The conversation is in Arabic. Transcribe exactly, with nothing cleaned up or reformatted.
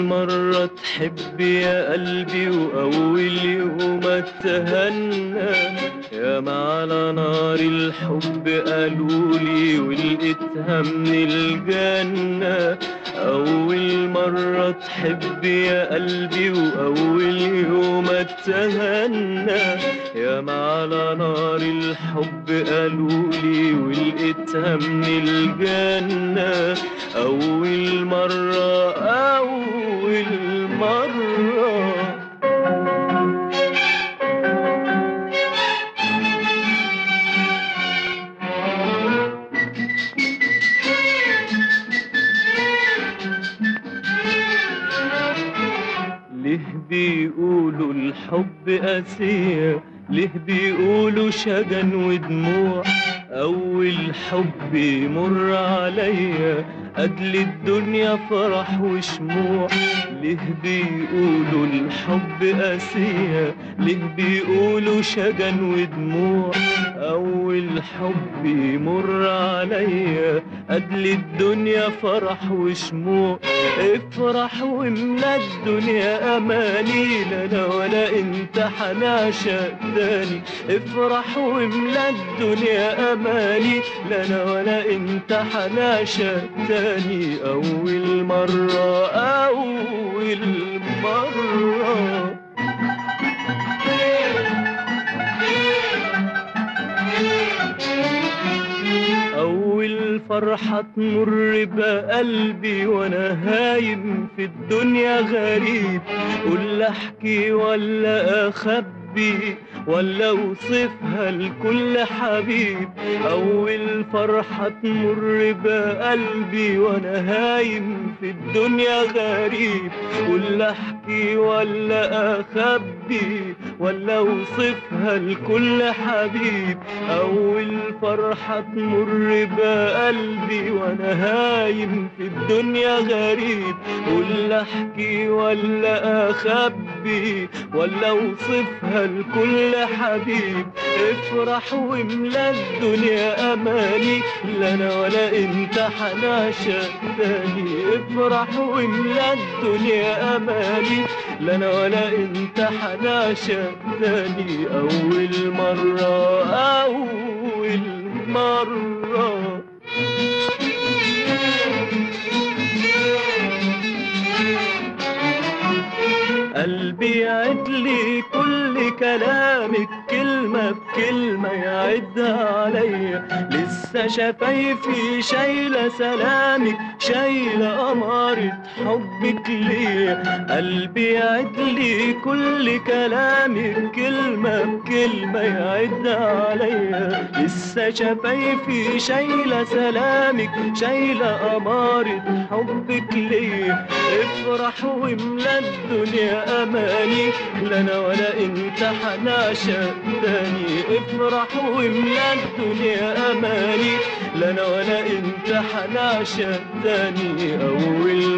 مرة تحب يا قلبي وأول يوم اتهنى، يا ما على نار الحب قالولي ولقيتها من الجنة. أول مرة تحب يا قلبي وأول يوم اتهنى، يا ما على نار الحب قالولي ولقيتها من الجنة. أول مرة أول مرة ليه بيقولوا الحب قاسية، ليه بيقولوا شجن ودموع؟ أول حب يمر عليا قبل الدنيا فرح وشموع. ليه بيقولوا الحب قاسية، ليه بيقولوا شجن ودموع؟ أول حب يمر عليا قبل الدنيا فرح وشموع. افرح واملا الدنيا أماني، لا أنا ولا أنت حنعشق تاني. افرح واملا الدنيا أماني، لا أنا ولا أنت حنعشق تاني. أول مرة أول مرة أول فرحة تمر بقلبي وأنا هايم في الدنيا غريب. قول أحكي ولا أخبي ولا أوصفها لكل حبيب؟ أول فرحة تمر بقلبي وأنا هايم في الدنيا غريب. قول أحكي ولا أخبي ولا أوصفها لكل حبيب؟ أول فرحة تمر بقلبي وأنا هايم في الدنيا غريب. قول أحكي ولا أخبي ولا أوصفها لكل حبيب؟ افرح واملا الدنيا أماني، لا أنا ولا أنت حنعشق تاني. افرح واملا الدنيا أماني، لا أنا ولا أنت حنعشق تاني. أول مرة أول مرة قلبي يعد لي كل كلامك كلمة بكلمة يعدها عليا. لسه شفايفي شايلة سلامك، شايلة أمارة حبك ليا. قلبي يعد لي كل كلامك كلمة بكلمة يعدها عليا. لسه شفايفي شايلة سلامك، شايلة أمارة حبك ليا. افرح واملا الدنيا أماني، لا أنا ولا أنت حنعشق تاني. افرح واملا الدنيا أماني، لا أنا ولا أنت حنعشق تاني. أول